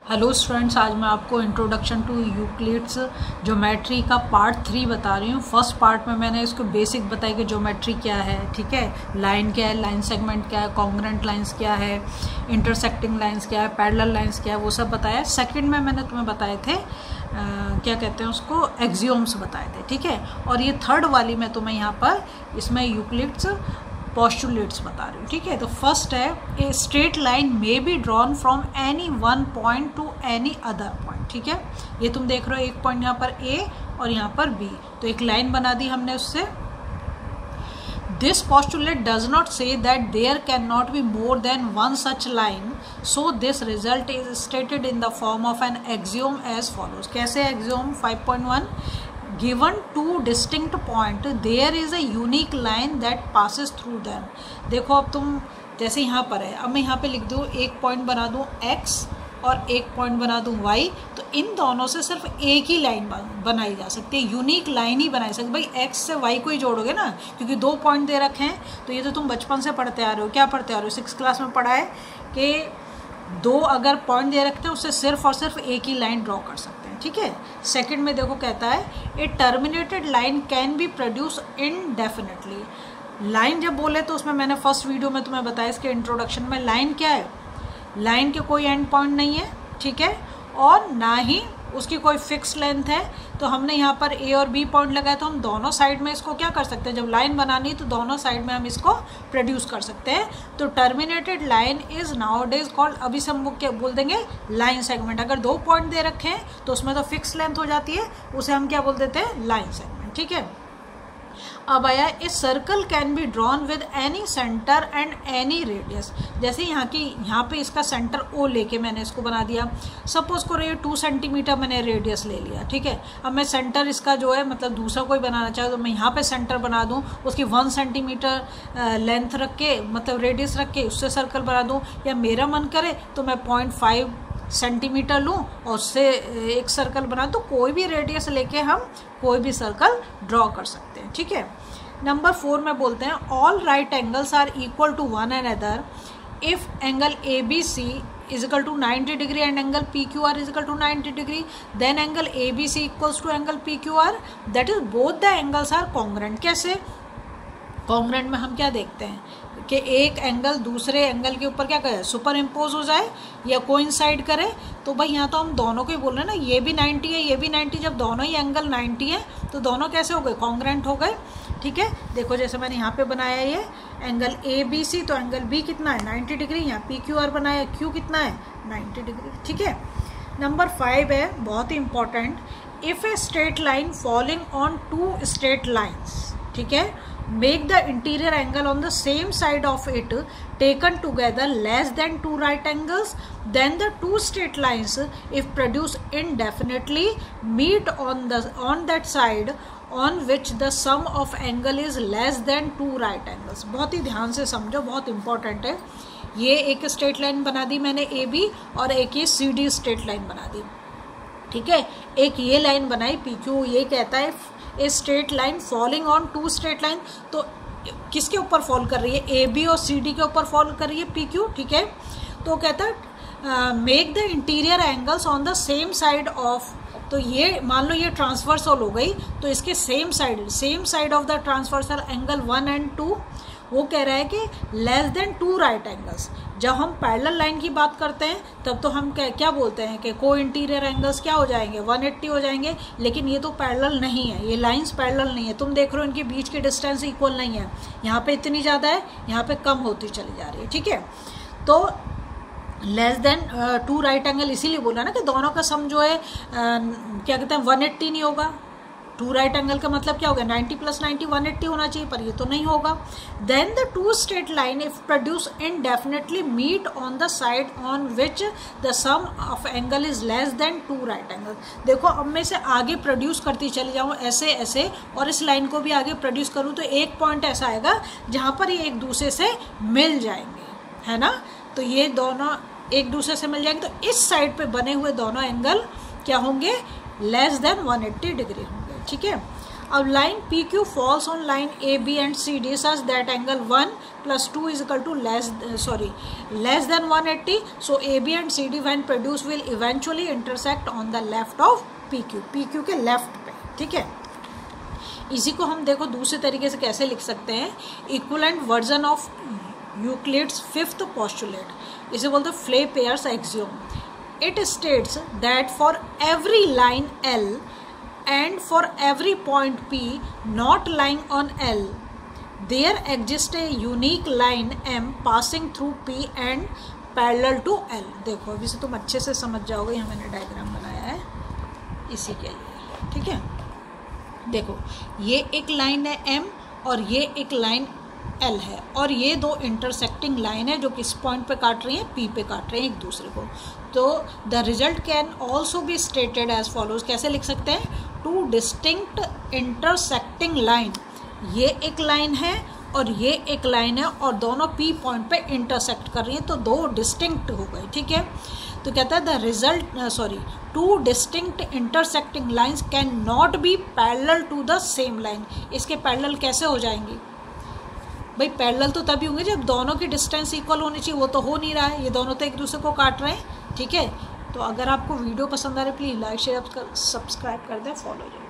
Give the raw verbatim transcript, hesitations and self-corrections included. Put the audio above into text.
Hello students, आज मैं आपको इंट्रोडक्शन टू यूक्लिड्स ज्योमेट्री का पार्ट थ्री बता रही हूँ। फर्स्ट पार्ट में मैंने इसको बेसिक बताया कि ज्योमेट्री क्या है, ठीक है, लाइन क्या है, लाइन सेगमेंट क्या है, कॉन्ग्रुएंट लाइंस क्या है, इंटरसेक्टिंग लाइंस क्या है, पैरेलल लाइंस क्या है, वो सब बताया। सेकंड में मैंने तुम्हें बताए थे आ, क्या कहते हैं उसको, एक्सियोम्स बताए थे, ठीक है। और ये थर्ड वाली मैं तुम्हें यहाँ पर इसमें यूक्लिड्स पोस्टुलेट्स बता रही हूँ, ठीक है। तो फर्स्ट है, a straight line may be drawn from any one point to any other point, ठीक है। ये तुम देख रहे हो एक पॉइंट यहाँ पर ए और यहाँ पर बी, तो एक लाइन बना दी हमने उससे। This postulate does not say that there can not be more than one such line, so this result is stated in the form of an axiom as follows. कैसे axiom? Five point one, given two distinct point there is a unique line that passes through them। देखो अब तुम जैसे यहाँ पर है, अब मैं यहाँ पे लिख दूँ, एक पॉइंट बना दूँ x और एक पॉइंट बना दूँ y, तो इन दोनों से सिर्फ एक ही लाइन बनाई जा सकती है, यूनिक लाइन ही बनाई सकती। भाई x से y को ही जोड़ोगे ना, क्योंकि दो पॉइंट दे रखे हैं। तो ये तो तुम बचपन से पढ़ते आ रहे हो। क्या पढ़ते आ रहे हो? सिक्स क्लास में पढ़ा है कि दो अगर पॉइंट दे रखते हैं उससे सिर्फ और सिर्फ एक ही लाइन ड्रॉ कर सकते हैं, ठीक है। सेकंड में देखो कहता है, a terminated line can be produce indefinitely. Line जब बोले तो उसमें मैंने फर्स्ट वीडियो में तुम्हें बताया, इसके इंट्रोडक्शन में, लाइन क्या है? लाइन के कोई एंड पॉइंट नहीं है, ठीक है, और ना ही उसकी कोई फिक्स लेंथ है। तो हमने यहाँ पर ए और बी पॉइंट लगाया, तो हम दोनों साइड में इसको क्या कर सकते हैं, जब लाइन बनानी तो दोनों साइड में हम इसको प्रोड्यूस कर सकते हैं। तो terminated line is nowadays called, अभी से हम क्या बोल देंगे, लाइन सेगमेंट। अगर दो पॉइंट दे रखे हैं तो उसमें तो फिक्स लेंथ हो जाती है, उसे हम क्या बोल देते हैं, लाइन सेगमेंट, ठीक है। अब आया, a circle can be drawn with any centre and any radius. जैसे यहाँ की यहाँ पे इसका सेंटर ओ लेके मैंने इसको बना दिया। सपोज करो ये टू सेंटीमीटर मैंने रेडियस ले लिया, ठीक है। अब मैं सेंटर इसका जो है, मतलब दूसरा कोई बनाना चाहे तो मैं यहाँ पे सेंटर बना दूँ, उसकी वन सेंटीमीटर लेंथ रख के, मतलब रेडियस रख के उससे सर्कल बना दूँ। या मेरा मन करे तो मैं पॉइंट फाइव सेंटीमीटर लूँ और उससे एक सर्कल बना, तो कोई भी रेडियस लेके हम कोई भी सर्कल ड्रॉ कर सकते हैं, ठीक है। नंबर फोर में बोलते हैं, all right angles are equal to one and other if angle A B C is equal to ninety degree and angle P Q R is equal to ninety degree, then angle A B C equals to angle P Q R, that is both the angles are congruent. कैसे congruent में हम क्या देखते हैं कि एक angle दूसरे angle के ऊपर क्या करे, सुपर इम्पोज हो जाए या कोइंसाइड करे। तो भाई यहाँ तो हम दोनों को ही बोल रहे हैं ना, ये भी नाइन्टी है, ये भी नाइन्टी। जब दोनों ही एंगल नाइन्टी है तो दोनों कैसे हो गए, कॉन्ग्रुएंट हो गए, ठीक है। देखो जैसे मैंने यहाँ पे बनाया ये एंगल ए बी सी, तो एंगल बी कितना है, नाइन्टी डिग्री। यहाँ पी क्यू आर बनाया, क्यू कितना है, नाइन्टी डिग्री, ठीक है। नंबर फाइव है, बहुत ही important, if a straight line falling on two straight lines, ठीक है, make the interior angle on the same side of it taken together less than two right angles, then the two straight lines if produced indefinitely meet on the on that side on which the sum of angle is less than two right angles। बहुत ही ध्यान से समझो, बहुत important है। ये एक straight line बना दी मैंने ए बी, और एक ये सी डी स्ट्रेट लाइन बना दी, ठीक है। एक ये लाइन बनाई पी क्यू, ये कहता है a straight line falling on two straight line, तो किसके ऊपर फॉल कर रही है, ए बी और सी डी के ऊपर फॉल कर रही है पी क्यू, ठीक है। तो कहता है make the interior angles on the same side of, तो ये मान लो ये ट्रांसवर्सल हो गई, तो इसके same side same side of the transversal angle one and two, वो कह रहा है कि less than two right angles. जब हम पैरेलल लाइन की बात करते हैं तब तो हम क्या क्या बोलते हैं कि को इंटीरियर एंगल्स क्या हो जाएंगे, वन एट्टी हो जाएंगे। लेकिन ये तो पैरेलल नहीं है, ये लाइंस पैरेलल नहीं है। तुम देख रहे हो इनके बीच की डिस्टेंस इक्वल नहीं है, यहाँ पे इतनी ज़्यादा है, यहाँ पे कम होती चली जा रही है, ठीक है। तो less than two right angle इसीलिए बोला ना कि दोनों का सम जो है uh, क्या कहते हैं, वन एट्टी नहीं होगा। टू राइट एंगल का मतलब क्या हो गया, ninety plus ninety one eighty होना चाहिए, पर ये तो नहीं होगा। Then the two straight line if produce indefinitely meet on the side on which the sum of angle is less than two right angle. देखो अब मैं इसे आगे प्रोड्यूस करती चली जाऊँ ऐसे ऐसे, और इस लाइन को भी आगे प्रोड्यूस करूँ, तो एक पॉइंट ऐसा आएगा जहाँ पर ये एक दूसरे से मिल जाएंगे, है ना। तो ये दोनों एक दूसरे से मिल जाएंगे, तो इस साइड पे बने हुए दोनों एंगल क्या होंगे, less than one eighty degree होंगे, ठीक है। अब line P Q falls on line A B and C D such that angle one plus two is equal to less sorry less than one eighty. So A B and C D when produce will eventually intersect on the left of P Q. P Q के left पे. ठीक है, इसी को हम देखो दूसरे तरीके से कैसे लिख सकते हैं. Equivalent version of Euclid's fifth postulate, इसे बोलते हैं Playfair's axiom. It states that for every line L and for every point P not lying on L there exists a unique line M passing through P and parallel to L. देखो अभी से तुम अच्छे से समझ जाओगे, यहाँ मैंने डायग्राम बनाया है इसी के लिए. ठीक है, देखो ये एक लाइन है M और ये एक लाइन L है, और ये दो इंटरसेक्टिंग लाइन है जो किस पॉइंट पे काट रही हैं, P पे काट रहे हैं एक दूसरे को. तो the result can also be stated as follows. कैसे लिख सकते हैं, टू डिस्टिंक्ट इंटरसेक्टिंग लाइन. ये एक लाइन है और ये एक लाइन है और दोनों P पॉइंट पे इंटरसेक्ट कर रही हैं, तो दो डिस्टिंक्ट हो गए. ठीक है, तो कहता है the result sorry two distinct intersecting lines can not be parallel to the same line. इसके पैरेलल कैसे हो जाएंगी भाई, पैरेलल तो तभी होंगे जब दोनों की डिस्टेंस इक्वल होनी चाहिए. वो तो हो नहीं रहा है, ये दोनों तो एक दूसरे को काट रहे हैं. ठीक है, तो अगर आपको वीडियो पसंद आ रहा है प्लीज़ लाइक शेयर सब्सक्राइब कर दें, फॉलो करें.